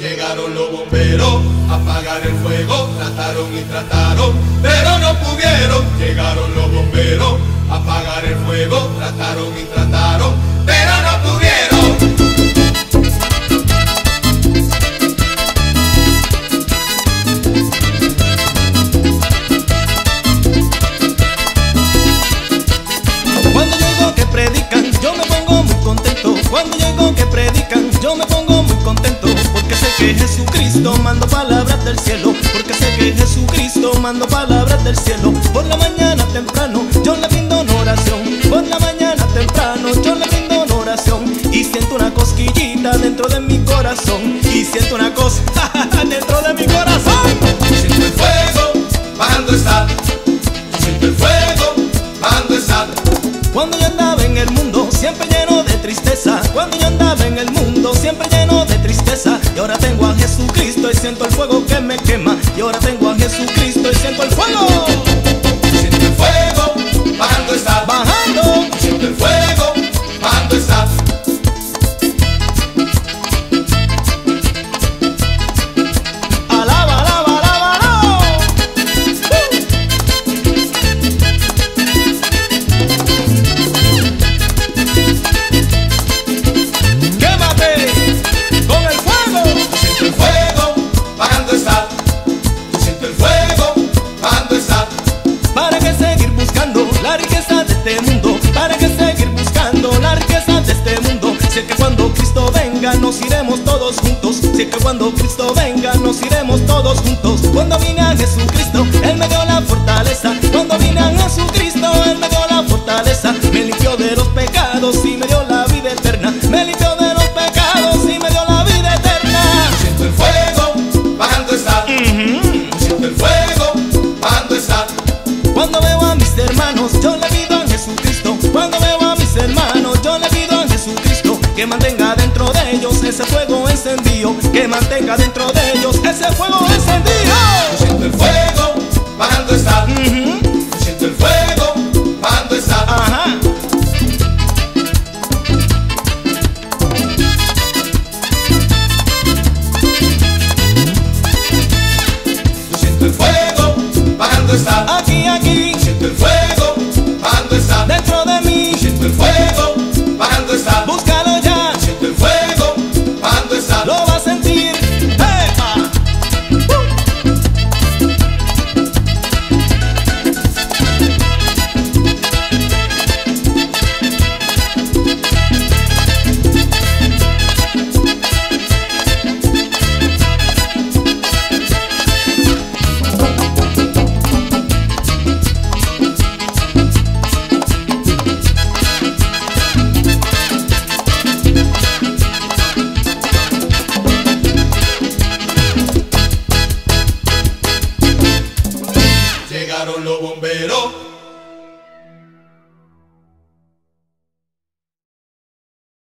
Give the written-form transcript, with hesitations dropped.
Llegaron los bomberos a apagar el fuego, trataron y trataron, pero no pudieron. Llegaron los bomberos a apagar el fuego, trataron y trataron, pero no pudieron. Cuando yo oigo que predican, yo me pongo muy contento. Cuando yo oigo que predican, yo me pongo muy contento. Porque sé que Jesucristo mandó palabras del cielo. Porque sé que Jesucristo mandó palabras del cielo. Por la mañana temprano, yo le brindo una oración. Por la mañana temprano, yo le brindo una oración. Y siento una cosquillita dentro de mi corazón. Y siento una cosa dentro de mi corazón. Siento el fuego, bajando está. Siento el fuego, bajando está. Cuando yo andaba en el mundo siempre lleno de tristeza. Cuando yo andaba en el mundo siempre lleno de tristeza. Y ahora tengo a Jesucristo y siento el fuego que me quema. Y ahora tengo a Jesucristo y siento el fuego. Siento el fuego, bajando está. Bajando. Siento el fuego, bajando está. Alaba, alaba, alaba, alaba. Quémate con el fuego. Siento el fuego, bajando está. Siento el fuego, bajando está. ¿Para qué seguir buscando la riqueza de este mundo? ¿Para qué seguir buscando la riqueza de este mundo? Sé que cuando Cristo venga nos iremos todos juntos. Sé que cuando Cristo venga nos iremos todos juntos. Cuando vine a Jesucristo, Él me dio la fortaleza. Cuando vine a Jesucristo, Él me dio la fortaleza. Me limpió de los pecados y me dio la vida eterna. Me limpió de los pecados y me dio la vida eterna. Siento el fuego, bajando está. Siento el fuego, bajando está. Cuando veo a mis hermanos, yo le pido a Jesucristo. Cuando veo a mis hermanos, yo le pido a Jesucristo que mantenga dentro de ellos ese fuego encendido. Que mantenga dentro de ellos ese fuego encendido. Siento el fuego, bajando está. Siento el fuego, bajando está. Ajá. Siento el fuego, bajando está. Aquí, aquí, Siento el fuego, bajando está. dentro de mí. Siento el fuego, bajando está. Búscalo ya, Siento el fuego, bajando está. lo vas a sentir. ¡Epa! Llegaron los bomberos